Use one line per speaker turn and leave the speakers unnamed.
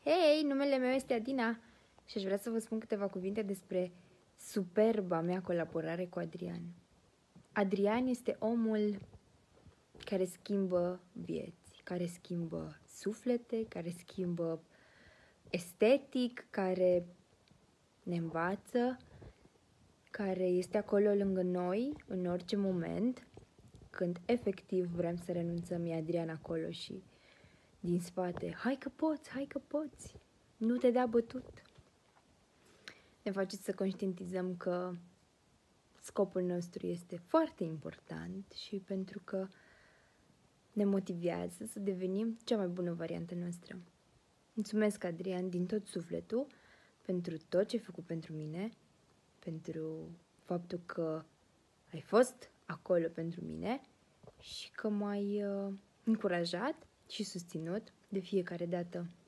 Hei, numele meu este Adina și aș vrea să vă spun câteva cuvinte despre superba mea colaborare cu Adrian. Adrian este omul care schimbă vieți, care schimbă suflete, care schimbă estetic, care ne învață, care este acolo lângă noi în orice moment. Când efectiv vrem să renunțăm, e Adrian acolo și din spate, hai că poți, nu te dea bătut. Ne face să conștientizăm că scopul nostru este foarte important și pentru că ne motivează să devenim cea mai bună variantă noastră. Mulțumesc, Adrian, din tot sufletul pentru tot ce ai făcut pentru mine, pentru faptul că ai fost acolo pentru mine și că m-ai încurajat și susținut de fiecare dată.